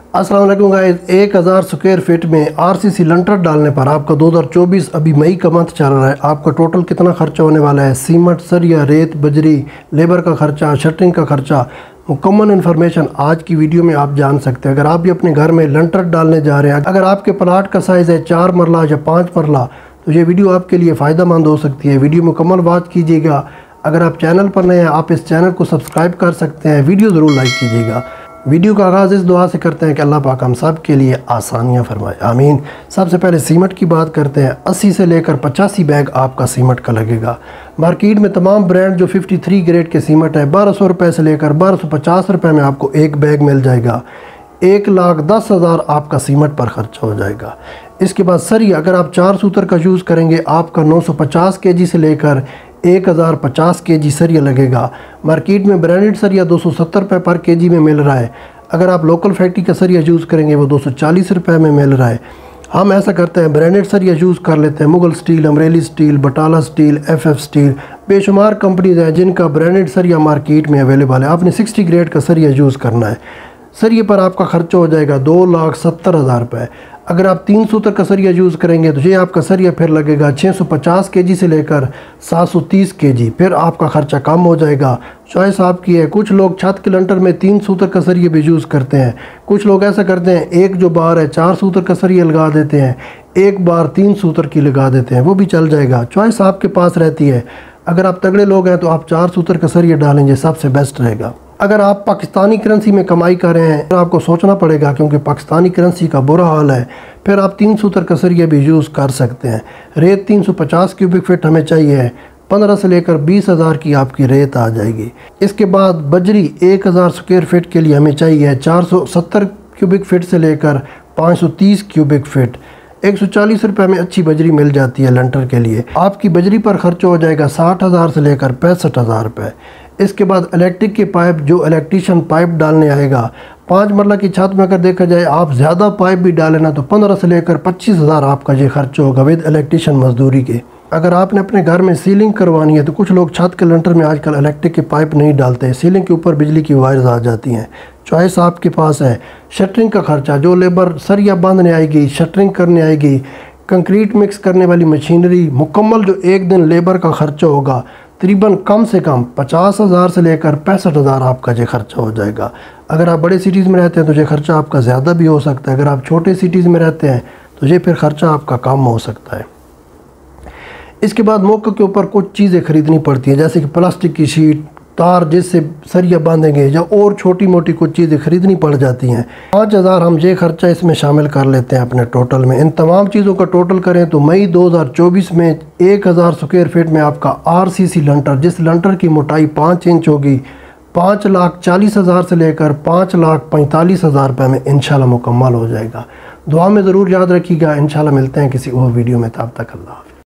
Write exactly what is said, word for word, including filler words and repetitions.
अस्सलाम वालेकुम गाइस, एक हज़ार स्क्वायर फीट में आरसीसी लंटर डालने पर आपका दो हज़ार चौबीस अभी मई का मंथ चल रहा है। आपका टोटल कितना खर्चा होने वाला है? सीमेंट, सरिया, रेत, बजरी, लेबर का खर्चा, शटरिंग का खर्चा, मुकम्मल इन्फॉर्मेशन आज की वीडियो में आप जान सकते हैं। अगर आप भी अपने घर में लंटर डालने जा रहे हैं, अगर आपके प्लाट का साइज़ है चार मरला या पाँच मरला, तो ये वीडियो आपके लिए फ़ायदा मंद हो सकती है। वीडियो मुकम्मल वॉच कीजिएगा। अगर आप चैनल पर नए हैं, आप इस चैनल को सब्सक्राइब कर सकते हैं। वीडियो ज़रूर लाइक कीजिएगा। वीडियो का आगाज़ इस दुआ से करते हैं कि अल्लाह पाक हम सब के लिए आसानियाँ फरमाए, आमीन। सबसे पहले सीमेंट की बात करते हैं। अस्सी से लेकर पचासी बैग आपका सीमेंट का लगेगा। मार्केट में तमाम ब्रांड जो तिरेपन ग्रेड के सीमेंट है, बारह सौ रुपये से लेकर बारह सौ पचास रुपये में आपको एक बैग मिल जाएगा। एक लाख दस हज़ार आपका सीमेंट पर खर्चा हो जाएगा। इसके बाद सरिया, अगर आप चार सूतर का यूज़ करेंगे, आपका नौ सौ पचास के जी से लेकर एक हज़ार पचास के जी सरिया लगेगा। मार्केट में ब्रांडेड सरिया दो सौ सत्तर रुपये पर के जी में मिल रहा है। अगर आप लोकल फैक्ट्री का सरिया यूज़ करेंगे वो दो सौ चालीस रुपये में मिल रहा है। हम ऐसा करते हैं, ब्रांडेड सरिया यूज़ कर लेते हैं। Mughal steel, Amreli steel, Batala steel, F F steel, बेशुमार कंपनीज हैं जिनका ब्रांडेड सरिया मार्केट में अवेलेबल है। आपने साठ ग्रेड का सरिया यूज़ करना है। सरिये पर आपका खर्चा हो जाएगा दो लाख सत्तर हज़ार रुपये। अगर आप तीन सूतर का सरिया यूज़ करेंगे तो ये आपका सरिया फिर लगेगा छः सौ पचास के जी से लेकर सात सौ तीस के जी। फिर आपका खर्चा कम हो जाएगा। चॉइस आपकी है। कुछ लोग छत के लंटर में तीन सूतर का सरिया भी यूज़ करते हैं। कुछ लोग ऐसा करते हैं, एक जो बार है चार सूतर का सरिया लगा देते हैं, एक बार तीन सूतर की लगा देते हैं, वो भी चल जाएगा। चॉइस आपके पास रहती है। अगर आप तगड़े लोग हैं तो आप चार सूतर का सरिया डालेंगे, सबसे बेस्ट रहेगा। अगर आप पाकिस्तानी करेंसी में कमाई कर रहे हैं तो आपको सोचना पड़ेगा, क्योंकि पाकिस्तानी करेंसी का बुरा हाल है। फिर आप तीन सूतर का सरिया भी यूज़ कर सकते हैं। रेत तीन सौ पचास क्यूबिक फीट हमें चाहिए, पंद्रह से लेकर बीस हज़ार की आपकी रेत आ जाएगी। इसके बाद बजरी एक हज़ार स्क्वायर फीट के लिए हमें चाहिए चार सौ सत्तर क्यूबिक फीट से लेकर पाँच सौ तीस क्यूबिक फीट। एक सौ चालीस रुपये में अच्छी बजरी मिल जाती है लंटर के लिए। आपकी बजरी पर खर्चा हो जाएगा साठ हज़ार से लेकर पैंसठ हज़ार रुपये। इसके बाद इलेक्ट्रिक के पाइप, जो इलेक्ट्रीशियन पाइप डालने आएगा, पाँच मरला की छत में अगर देखा जाए आप ज़्यादा पाइप भी डालें ना तो पंद्रह से लेकर पच्चीस हज़ार आपका ये खर्चा होगा विद इलेक्ट्रीशियन मजदूरी के। अगर आपने अपने घर में सीलिंग करवानी है तो कुछ लोग छत के लंटर में आजकल इलेक्ट्रिक के पाइप नहीं डालते, सीलिंग के ऊपर बिजली की वायर्स आ जाती हैं। चॉइस आपके पास है। शटरिंग का खर्चा, जो लेबर सरिया बांधने आएगी, शटरिंग करने आएगी, कंक्रीट मिक्स करने वाली मशीनरी, मुकम्मल जो एक दिन लेबर का खर्चा होगा तकरीबन कम से कम पचास हज़ार से लेकर पैंसठ हज़ार आपका ये खर्चा हो जाएगा। अगर आप बड़े सिटीज़ में रहते हैं तो ये खर्चा आपका ज़्यादा भी हो सकता है। अगर आप छोटे सिटीज़ में रहते हैं तो ये फिर खर्चा आपका कम हो सकता है। इसके बाद मौके के ऊपर कुछ चीज़ें ख़रीदनी पड़ती हैं, जैसे कि प्लास्टिक की शीट, तार जिससे सरिया बांधेंगे, या और छोटी मोटी कुछ चीज़ें ख़रीदनी पड़ जाती हैं। पाँच हज़ार हम ये खर्चा इसमें शामिल कर लेते हैं अपने टोटल में। इन तमाम चीज़ों का टोटल करें तो मई दो हज़ार चौबीस में एक हज़ार स्क्वायर फीट में आपका आरसीसी लंटर, जिस लंटर की मोटाई पाँच इंच होगी, पाँच लाख चालीस हज़ार से लेकर पाँच लाख पैंतालीस हज़ार रुपये में इंशाल्लाह मुकम्मल हो जाएगा। दुआ में ज़रूर याद रखिएगा। इंशाल्लाह मिलते हैं किसी और वीडियो में। तब तक अल्लाह।